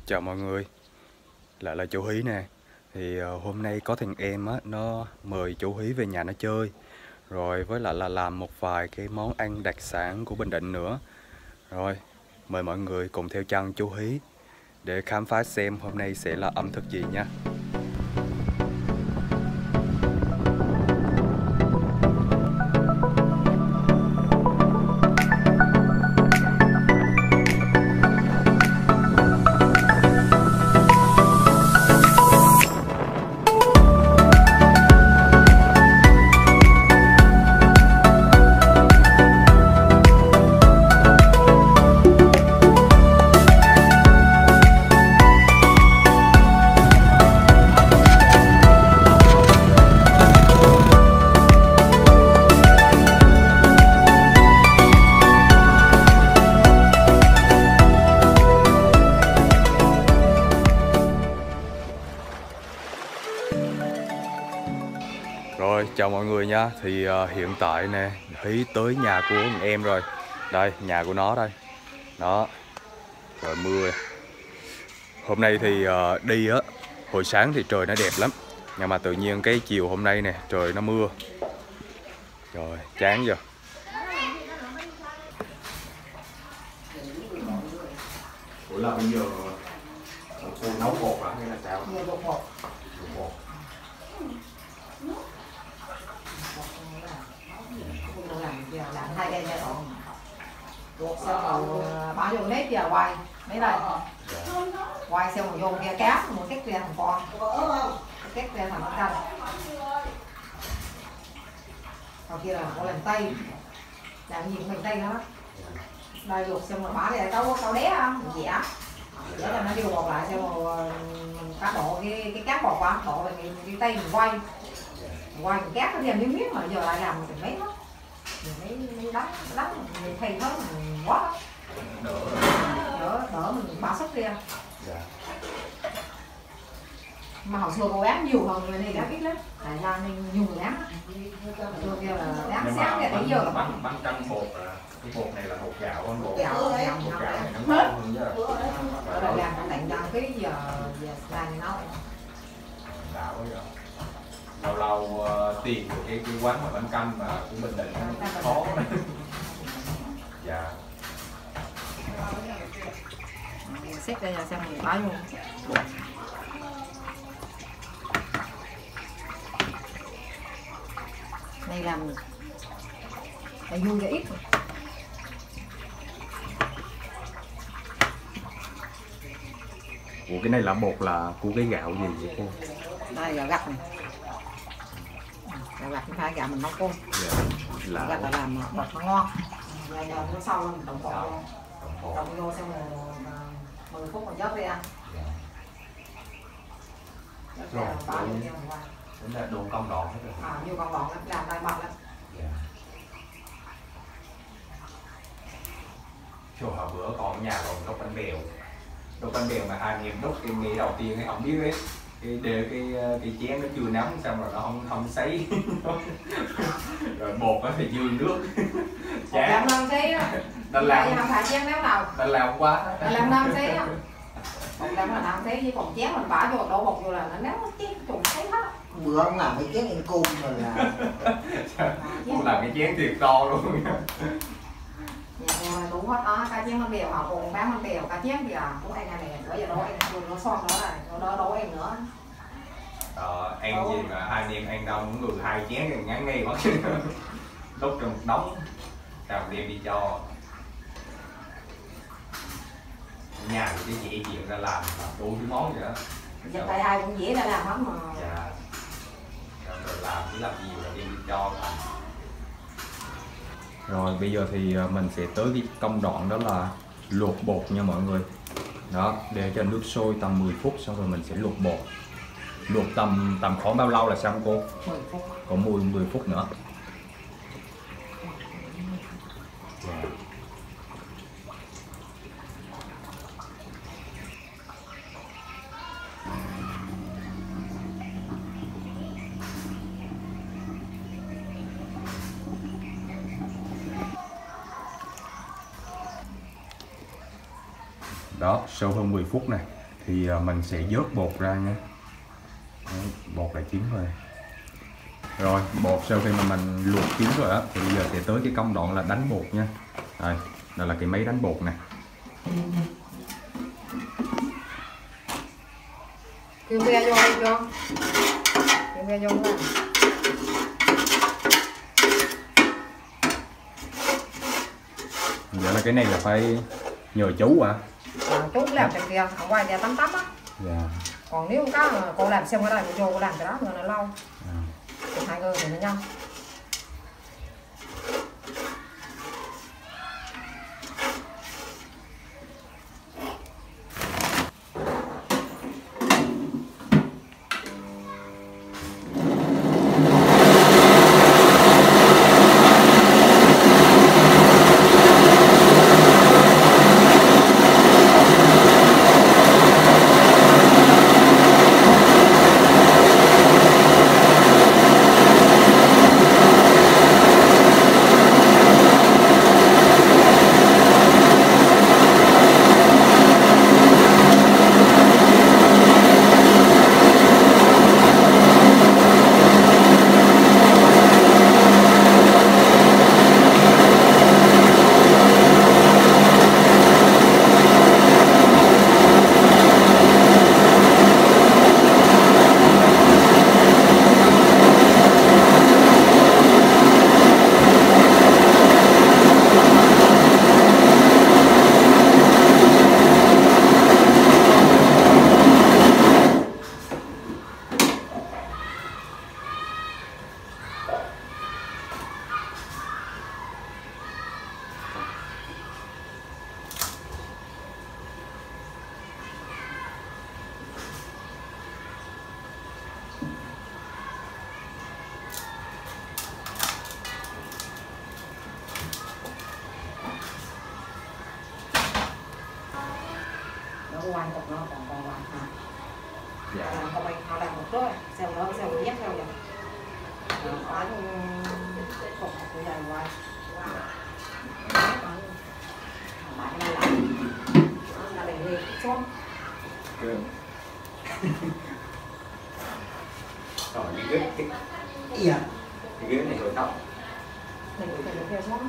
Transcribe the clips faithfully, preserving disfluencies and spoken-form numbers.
Chào mọi người, lại là chú Hí nè. Thì uh, hôm nay có thằng em á, nó mời chú Hí về nhà nó chơi. Rồi với lại là làm một vài cái món ăn đặc sản của Bình Định nữa. Rồi, mời mọi người cùng theo chân chú Hí để khám phá xem hôm nay sẽ là ẩm thực gì nha. Rồi, chào mọi người nha. Thì uh, hiện tại nè, Hí tới nhà của thằng em rồi. Đây, nhà của nó đây. Đó. Trời mưa. Hôm nay thì uh, đi á, hồi sáng thì trời nó đẹp lắm. Nhưng mà tự nhiên cái chiều hôm nay nè, trời nó mưa. Trời, chán giờ. Ủa là bây giờ cô nấu bột hả hay là sao? Bột bột. Bột bột. Làm hai cây nha còn luộc xong rồi bỏ vô nếp giờ quay mấy đây quay xong rồi vô kia cám một cách ra thành con cách ra thành canh còn kia là có làm tây làm gì cũng mình tây nữa đây luộc xong rồi bỏ đây câu câu đé không dẻ dẻ cho nó vô bột lại xong rồi mình cắt bộ cái cái cám bột qua bộ mình cái tay mình quay mình quay mình cắt nó thêm miếng miếng mà giờ lại làm mình mấy đó mình mới đánh đánh mình thay hết mình quá đỡ đỡ đỡ mình bỏ sốc ra dạ. Mà hồi xưa cô bán nhiều hơn người này đã biết lắm tại ra nên nhiều người bán xưa kia là bán sáng ra tới giờ là bánh bánh canh bột là cái bột này là bột gạo bột bột gạo bột gạo bột gạo này nó hết ở đây làm nó tặng cho cái giờ giờ làm nó gạo vậy lâu lâu uh, tìm được cái, cái quán mà bánh canh mà của Bình Định nó khó dạ xếp đây là xong mình bỏ vô đây làm để vui cho ít Ủa cái này là bột là của cái gạo gì vậy cô? đây gạo gặt này gạo gặt không phải gạo mình nấu cơm dạ. Là gạo là làm bột nó ngon rồi giờ nó sau mình trộn bột trộn vô xong rồi mười phút mình dớt đi ăn rồi đúng là đồ công đoạn hết rồi à nhiều công đoạn lắm làm tay bật lắm chỗ hồi bữa còn ở nhà còn đốt bánh bèo đốt bánh bèo mà hai anh em đốt cái nghề đầu tiên ấy không biết đấy cái đều cái cái chén nó chưa nóng xong rồi nó không không sấy rồi bột nó thì dư nước chán làm xí á đành làm không phải chén nấu nào đành làm quá đành làm năm xí á một làm là năm xí với còn chén mình bỏ vô đổ bột vô là nó nấu chén trùng thấy hết bữa ông làm cái chén ăn cung rồi là cũng làm cái chén thiệt to luôn nhà đủ hết đó cá chén bánh bèo họ còn bán bánh bèo cá chén giờ cũng ăn này bây giờ đổ em nó son nữa rồi nó đổ em nữa ờ, ăn gì mà hai anh em ăn đâu những người hai chén thì ngắn ngay mất đốt trong một đống cầm đem đi cho nhà thì cái dễ chuyện ra làm đủ cái món vậy đó giờ tại ai cũng dễ ra làm hết mà dạ rồi làm chỉ làm nhiều là đem đi cho rồi bây giờ thì mình sẽ tới cái công đoạn đó là luộc bột nha mọi người. Đó, để cho nước sôi tầm mười phút xong rồi mình sẽ luộc bột. Luộc tầm tầm khoảng bao lâu là xong cô? mười phút. Còn mười mười phút nữa. Yeah. Đó, sau hơn mười phút này thì mình sẽ vớt bột ra nha. Đấy, bột đã chín rồi. Rồi bột sau khi mà mình luộc chín rồi á thì bây giờ sẽ tới cái công đoạn là đánh bột nha. Đây, đây là cái máy đánh bột nè. Kêu bia vô đi cho. Kêu bia vô ra. Vậy là cái này là phải nhờ chú à? À, chú làm trên kia, ở ngoài nhà tắm tắm á. Dạ. Còn nếu có cô làm xem ở đây cô vô cô làm cái đó nữa là lâu. À. Thì hai người thì nó nhau. Quan cục nó còn còn quan à. Dạ. Làm không anh họ làm một rồi, sau đó sau đó nhét theo vậy. Bán cục cái này ngoài. Bạn này làm. Là để đi xuống. Rồi cái ghế cái Dạ. cái ghế này rồi tóc. Mình phải để theo xuống.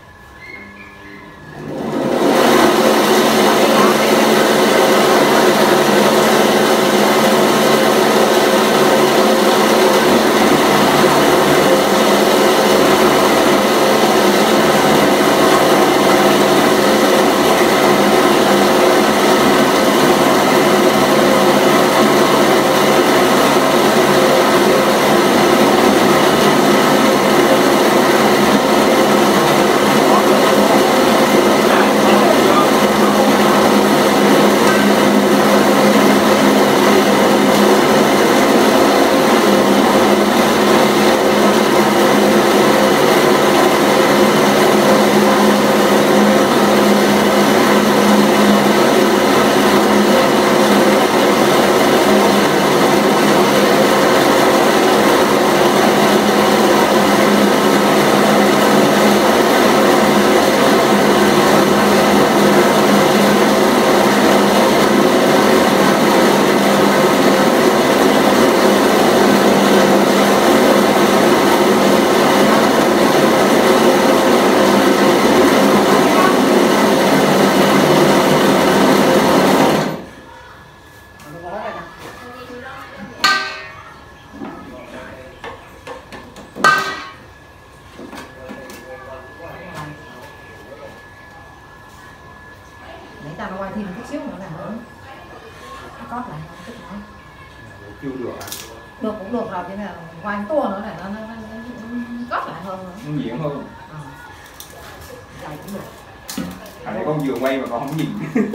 Để ta quay thêm chút xíu nữa là nữa. Có lại không chút nữa. Chưa được à? Được cũng được rồi, nhưng mà quay tua nữa là nó nó nó cót lại hơn nữa. Nó diễn hơn. À. Lại cũng được. À đây con vừa quay mà con không nhìn.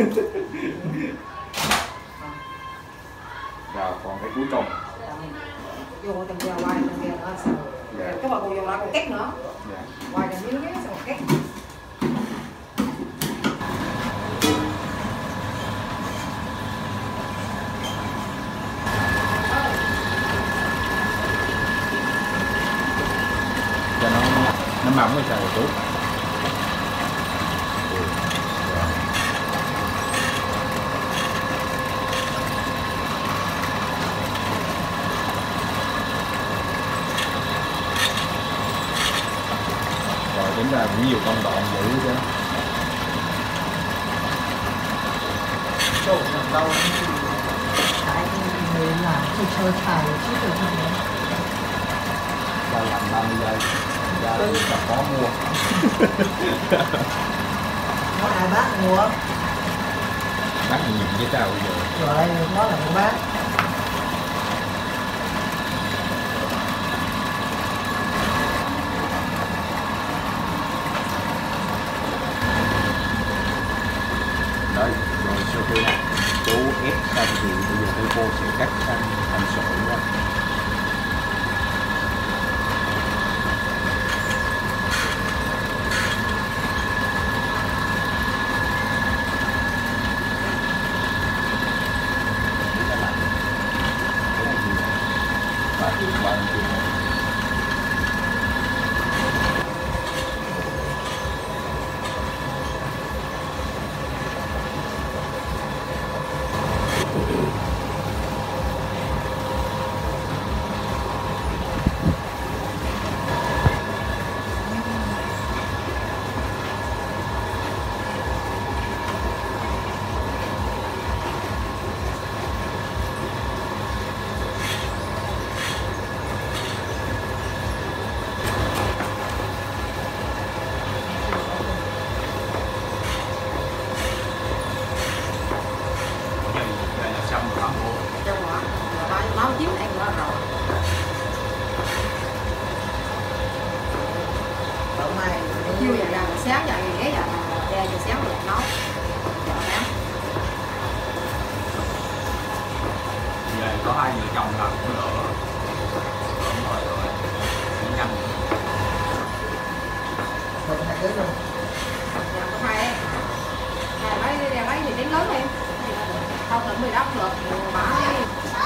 Rồi còn cái cuối cùng. Vô tầm kia quay tầm kia nó sao? Các bạn còn vô lại còn két nữa. Dạ. Quay tầm miếng miếng xong còn két. Cho nó nó mỏng hay sao chú? ra cũng nhiều công đoạn dữ chứ. Chỗ làm đâu Tại người làm thì sơ sài chứ được không nữa. Ra làm ba mươi giây, ra đi gặp có mua. nó ai bác mua Bác nhìn với tao bây giờ. rồi nó là một bác. Đấy, rồi sau khi này chú ép xong thì bây giờ cô sẽ cắt sang thành sợi nha. Và thì qua bên kia này. Nấu chín ăn nữa rồi. Hôm nay Chiều giờ ra sáng giờ ghé giờ ra giờ sáng rồi nấu. Giờ nấu. Về có hai vợ chồng làm cũng đỡ. Đúng rồi rồi. Cũng nhanh. một hai đứa rồi. Giờ có hai ấy. Hai mấy đi mấy thì tiếng lớn đi. Không tận mười đắp được, bả đi.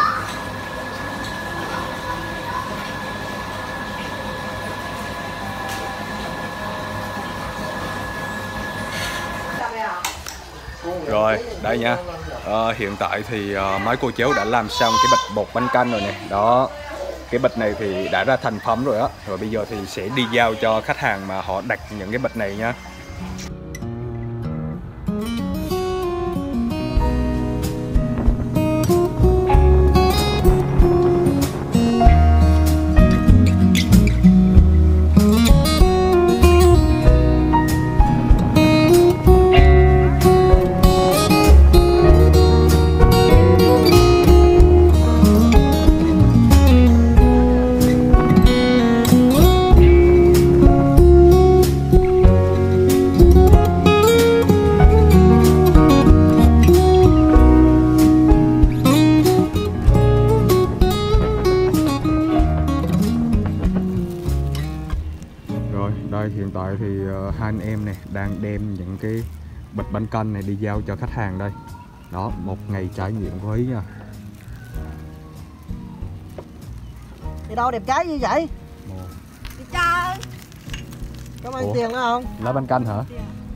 Rồi, đây nha. À, hiện tại thì uh, mấy cô cháu đã làm xong cái bịch bột bánh canh rồi nè. Đó. Cái bịch này thì đã ra thành phẩm rồi á. Rồi bây giờ thì sẽ đi giao cho khách hàng mà họ đặt những cái bịch này nha. Đây hiện tại thì uh, hai anh em này đang đem những cái bịch bánh canh này đi giao cho khách hàng đây. Đó, một ngày trải nghiệm của Ý nha. Đi đâu đẹp trái như vậy? Đi chơi. Có mang Ủa? tiền nữa không? Lá bánh canh hả?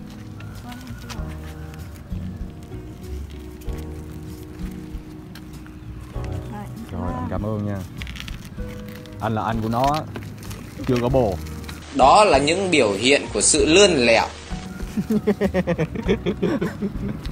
Rồi anh cảm ơn nha. Anh là anh của nó, chưa có bồ. Đó là những biểu hiện của sự lươn lẹo.